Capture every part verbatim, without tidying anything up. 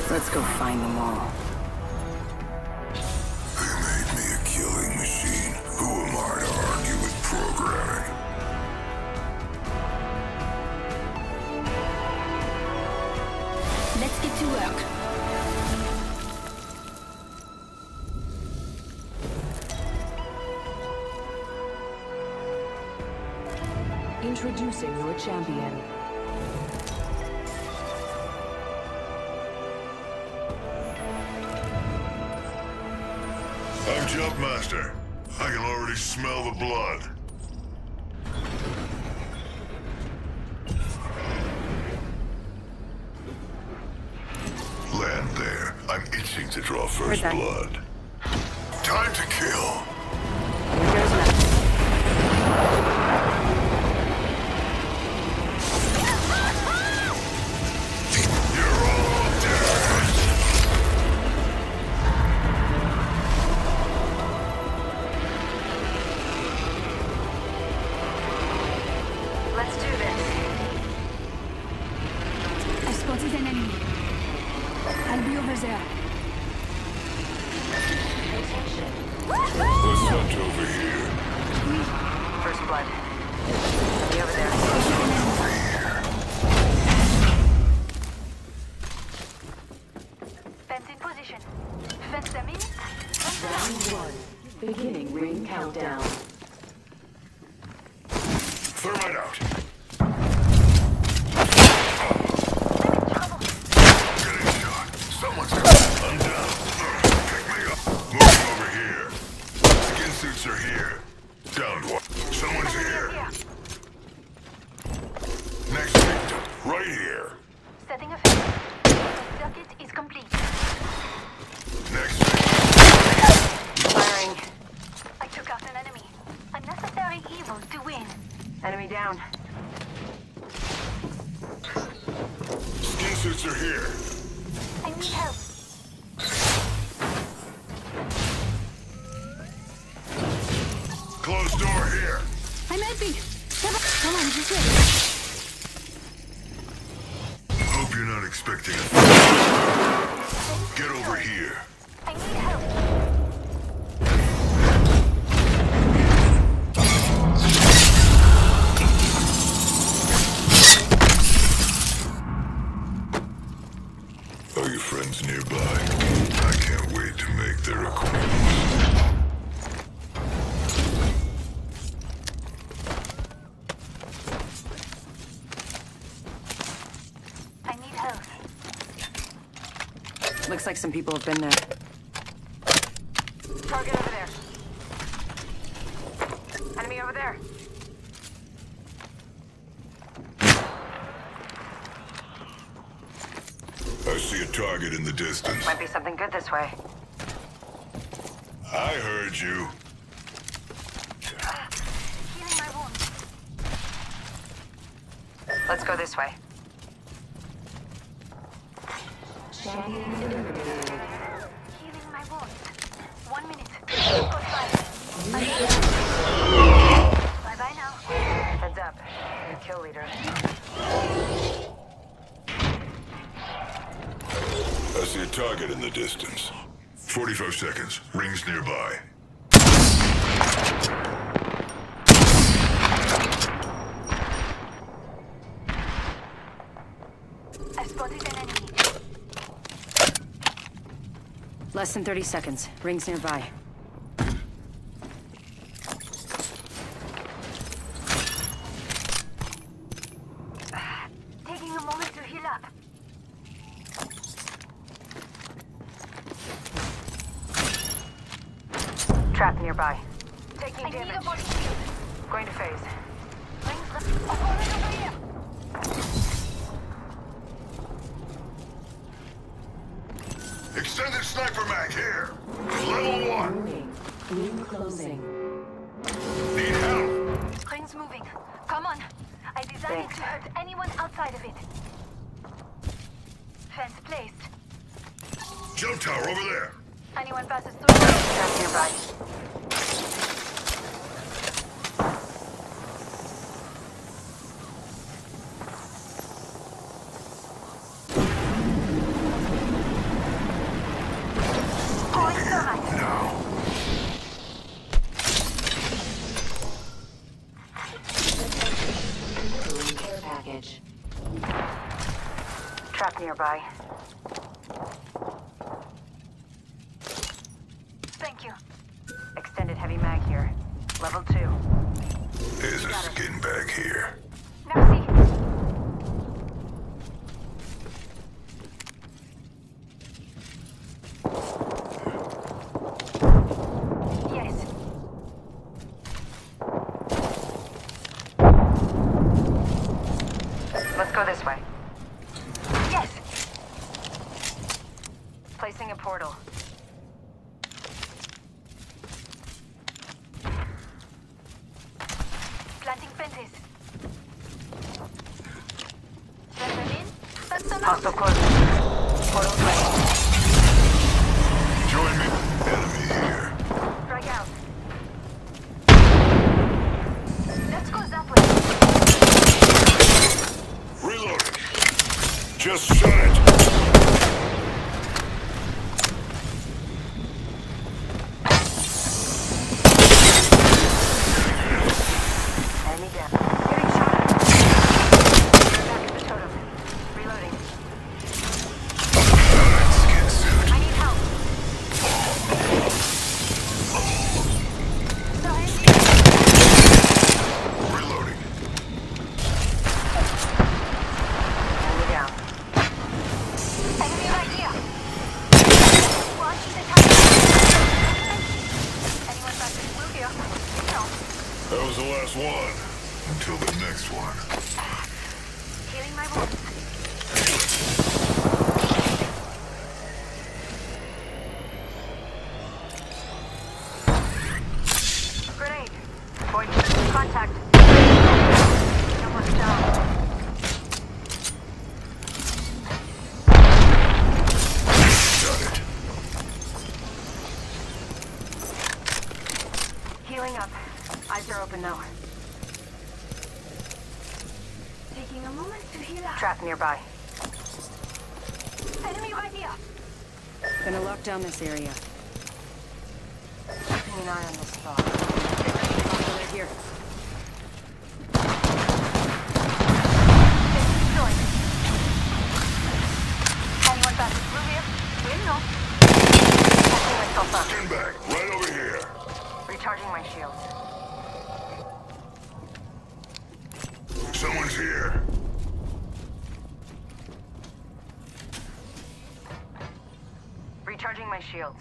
Let's go find them all. They made me a killing machine. Who am I to argue with programming? Let's get to work. Introducing your champion. I'm Jumpmaster. I can already smell the blood. Land there. I'm itching to draw first blood. Time to kill. Here goes nothing. You're all dead. Let's do this. I spotted an enemy. I'll be over there. Let's hunt over here. First blood. Be over there. Over here. Fence in position. Fence them in. Round one. Beginning ring countdown. Thermite out. Getting shot. Someone's coming. I'm down. Pick me up. Moving over here. Skin suits are here. Downed one. Someone's here. Next victim. Right here. Setting a fence. The circuit is complete. Next victim. Firing. I took out an enemy. A necessary evil to win. Enemy down. Skin suits are here. I need help. Closed door here. I'm helping. Come on, this way. Hope you're not expecting a Get over here. I need help. Are your friends nearby? I can't wait to make their acquaintance. I need help. Looks like some people have been there. Target over there. Enemy over there. I see a target in the distance. Might be something good this way. I heard you. Healing my wound. Let's go this way. Champion eliminated. Healing my wound. One minute. Goodbye. Bye bye now. Heads up. Your kill leader. I see a target in the distance. forty-five seconds. Rings nearby. I spotted an enemy. Less than thirty seconds. Rings nearby. Taking a moment to heal up. Trap nearby. Taking I need a damage. body shield. Going to phase. Rings left. Opponent over here. Extended sniper mag here. Level one. Ring. Ring closing. Need help. Rings moving. Come on. I designed it to hurt anyone outside of it. Fence placed. Jump tower over there. Anyone passes through? Trap nearby. Trap nearby. Thank you. Extended heavy mag here. Level two. There's a skin bag here. Merci. Yes. Let's go this way. Yes. Placing a portal. Planting fences. Send them in. Send them out. Hostile closing. Portal ready. Join me. Enemy here. Drag out. Let's go that way. Reloading. Just shot it. Enemy down. Getting shot at. Back at the totem. Reloading. Skin suit. I need help. Sorry. Reloading. Enemy down. Enemy right here. Watch the time. Anyone back in blue here? No. That was the last one. Until the next one. Healing my wounds. Grenade. Void. Contact. Someone's down. Shot it. Healing up. Eyes are open now. Taking a moment to heal up. Trap nearby. Enemy right here. Gonna lock down this area. Keeping an eye on this spot. Right here. Fence destroyed. Anyone back in blue here? We'll know. Patching myself up. Skin bag. Right over here. Recharging my shields. Someone's here. Recharging my shields.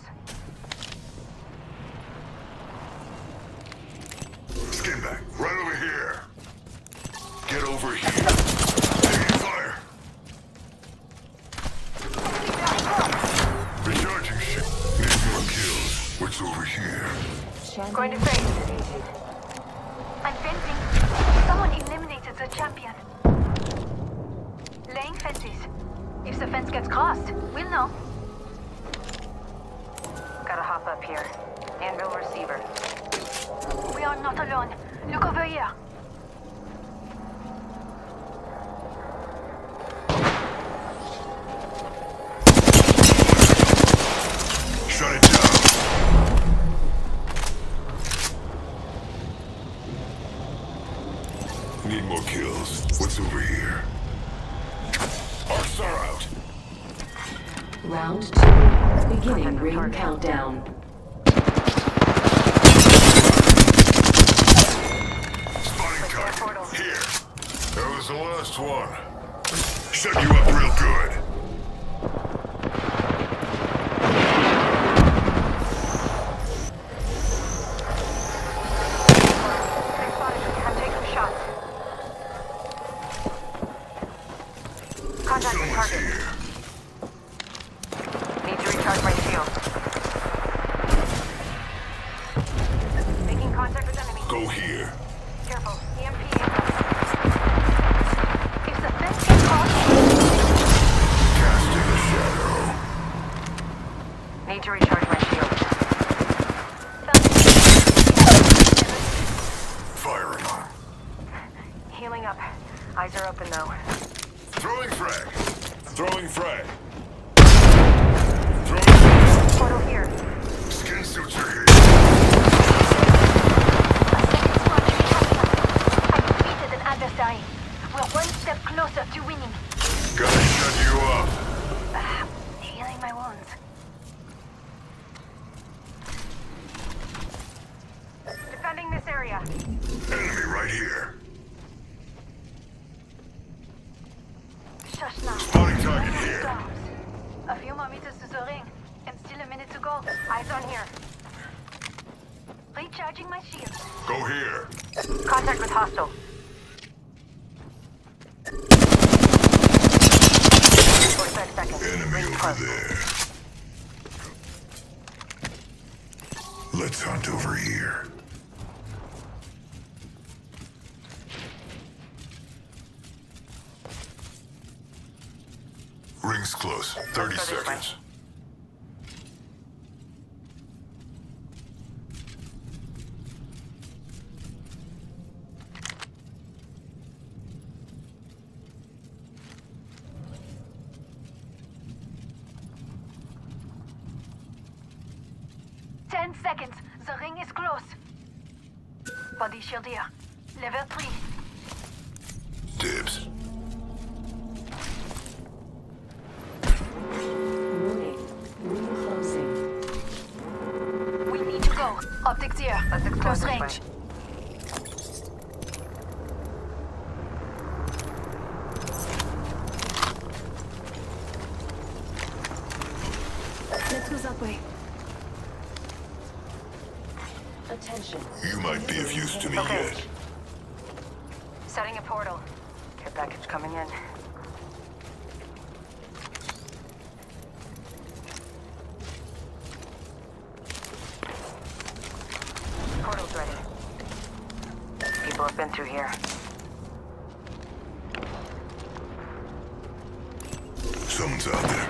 Skin bag. Right over here. Get over here. Taking fire. Recharging shit. Need more kills. What's over here? Going to face. I'm fencing. Someone eliminated the champion. Laying fences. If the fence gets crossed, we'll know. Gotta hop up here. Anvil receiver. We are not alone. Look over here. Shut it down. Need more kills. What's over here? Arcs are out. Round two. Beginning ring countdown. Spotting target. Here. That was the last one. Set you up real good. I'm taking shots. Contact with Someone's target. here. Need to recharge my shield. Making contact with enemy. Go here. Careful. E M P incoming. If the fence gets crossed, Casting a shadow. Need to recharge my shield. Fire alarm. Healing up. Eyes are open though. Throwing frag. Throwing frag. Throwing frag. Portal here. Skin suits are here. I defeated an adversary. We're one step closer to winning. Gotta shut you up. meters to the ring, and still a minute to go. Eyes on here. Recharging my shield. Go here. Contact with hostile. forty-five seconds. Enemy Ring's over close. there. Let's hunt over here. Ring's close. thirty Let's go this way. seconds. Ten seconds. The ring is close. Body shield here. Level three. Dibs. Warning. Ring closing. We need to go. Optics here. Let's explore Close this way. range. Let's go that way. Attention. You might be of use to me Okay. yet. Setting a portal. Care package coming in. Portal's ready. People have been through here. Someone's out there.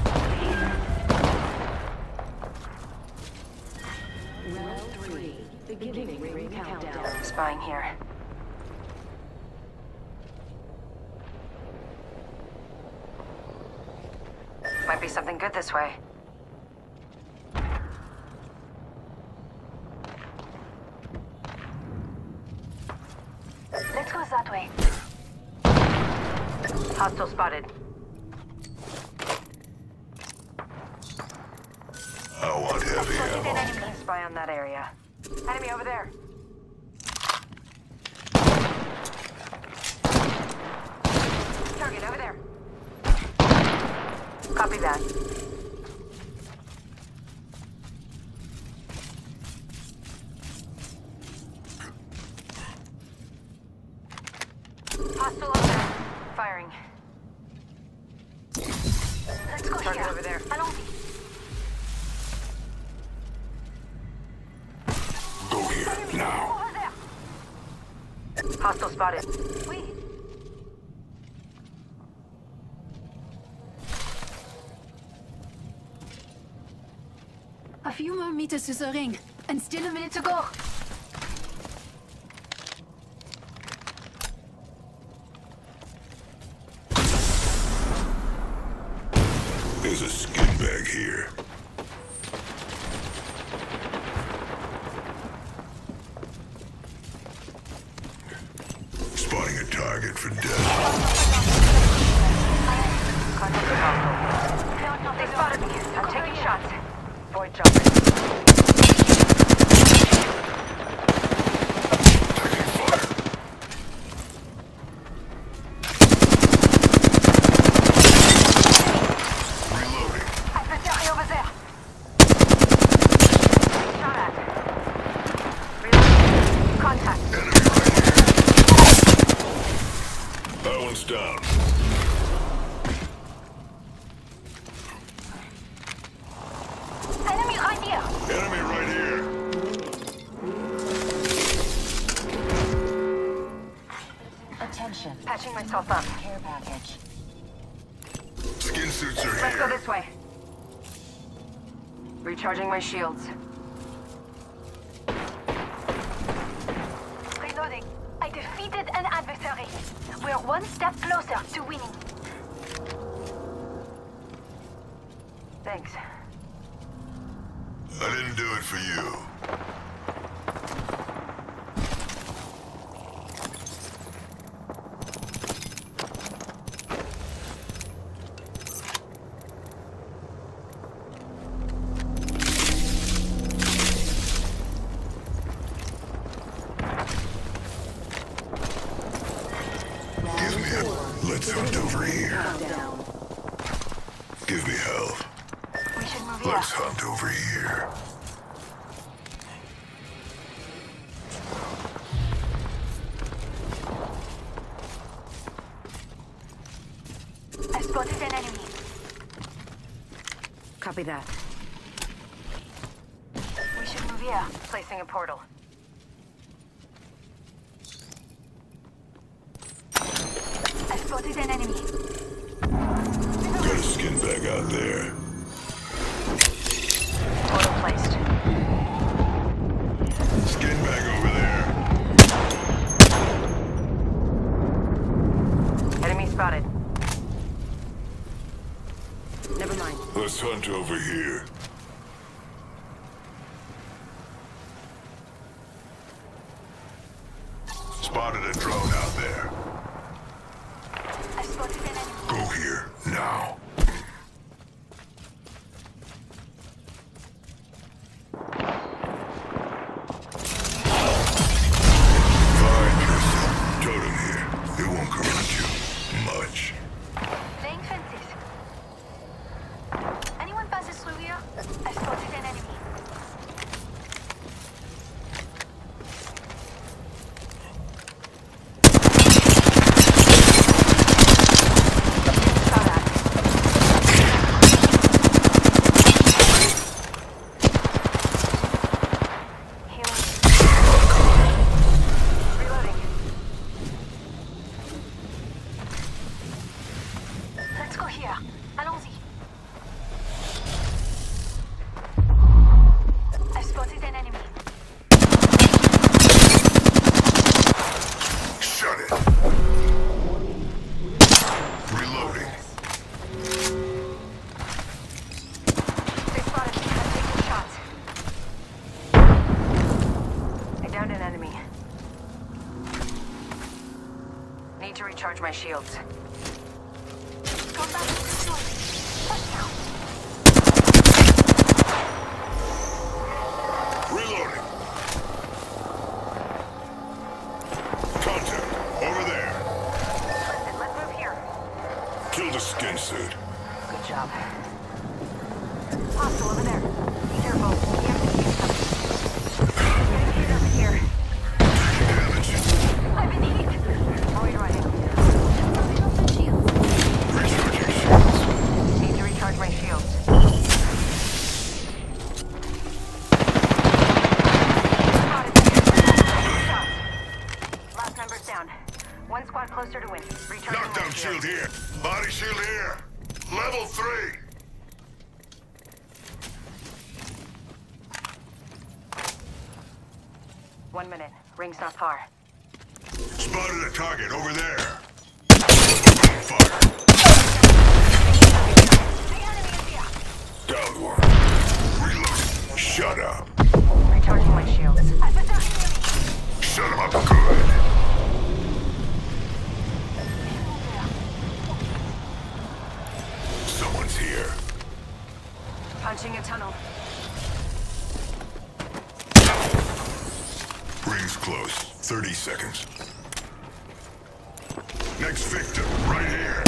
Round three. Beginning ring countdown. Spying here. Might be something good this way. Let's go that way. Hostile spotted. I want heavy Spotted an ammo. enemy. Spy on that area. Enemy over there. Target over there. Copy that. Hostile over there. Firing. Let's go Target here. over there. Allons-y. Go here, now. Over there. Hostile spotted. Oui. A few more meters to the ring, and still a minute to go. There's a skin bag here. Spotting a target for death. Contact with hostile. No, no, They no. spotted me. I'm Over taking here. shots. Void jumper. Reloading. Adversary over there. Shot at. Reloading. Contact. Enemy right here. That one's down. Enemy right here. Enemy right here. Attention. Patching myself up. Care package. Skin suits are Let's go here. this way. Recharging my shields. Reloading. I defeated an adversary. We're one step closer to winning. Thanks. I didn't do it for you. Give me a... Let's hunt over here. Countdown. Give me health. move here. Let's hunt over here. I spotted an enemy. Copy that. We should move here. Placing a portal. I spotted an enemy. Got a skin bag out there. Portal placed. Skin bag over there. Enemy spotted. Never mind. Let's hunt over here. Spotted a drone out there. I spotted an enemy. Go here, now. Fine, Tristan. Totem here. It won't hurt you much. Laying fences. Anyone passes through here? I spotted an enemy. Saw that. Healing. Reloading. Let's go here. Allons-y. I spotted an enemy. Shut it. Reloading. They spotted me. I'm taking shots. I downed an enemy. Need to recharge my shields. Combat is destroyed. Touchdown. Reloading. Contact. Over there. Listen, let's move here. Kill the skin suit. Good job. Hostile over there. Be careful. The enemy's coming. Getting hit over here. Damage. I've been hit. Void running. Charging off my shields. Recharging shields. Need to recharge my shields. Spotted. Shots. Last number's down. One squad closer to win. Recharging my Knockdown shield here. Body shield here. Level three. One minute. Ring's not far. Spotted a target over there. Opening fire. The enemy is here. Down one. Reloading. Shut up. Recharging my shields. I put down enemy. Shut him up good. Someone's here. Punching a tunnel. Ring's close. thirty seconds. Next victim, right here.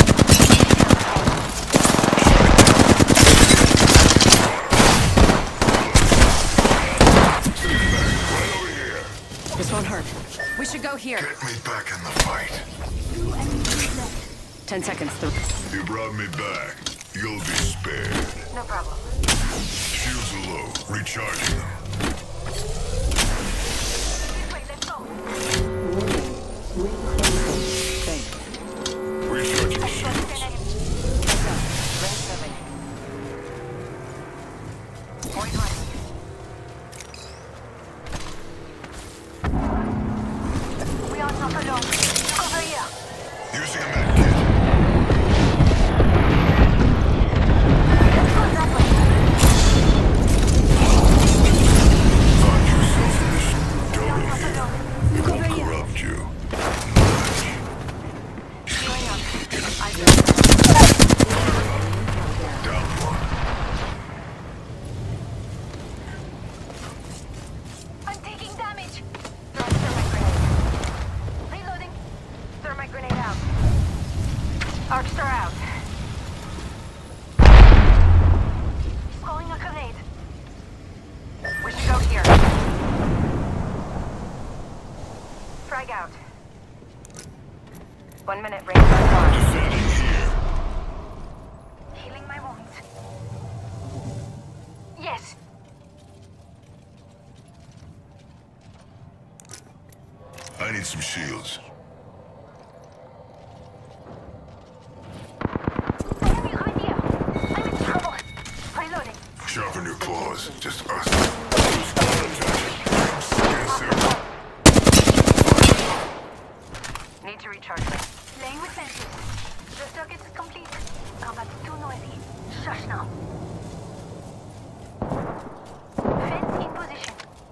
Right over here. This won't hurt. We should go here. Get me back in the fight. Two enemies left. Ten seconds. Th You brought me back. You'll be spared. no problem. Shields are low. Recharging them. This way, let's go. Thanks. Recharging I spotted shields. an enemy. Ring seven. Void running. We are not alone. Look over here. Using a med kit. Let's go that way. Find yourself One minute, ring on. Defending here. Healing my wounds. Yes. I need some shields. Enemy right here. I'm in trouble. Reloading. Sharpen your claws. Just us. Skin suit. Need to recharge me. Playing with sensors. The circuit is complete. Combat is too noisy. Shush now. Fence in position.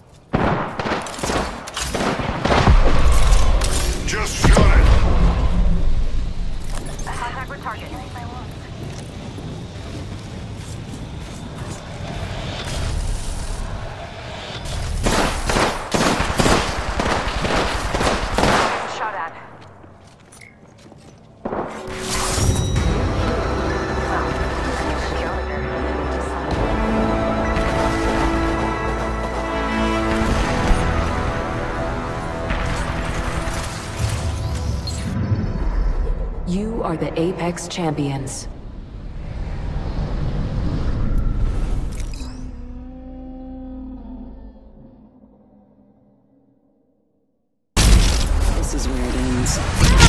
Just shot it. Contact with target. Healing my wounds. Shot at. You are the Apex Champions. This is where it ends.